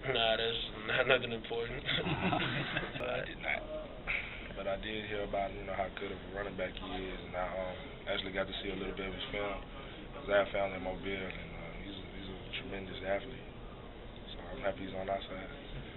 Nah, that's not nothing important. I did not. But I did hear about how good of a running back he is, and I actually got to see a little bit of his film because I have family in Mobile, and he's a tremendous athlete. So I'm happy he's on our side.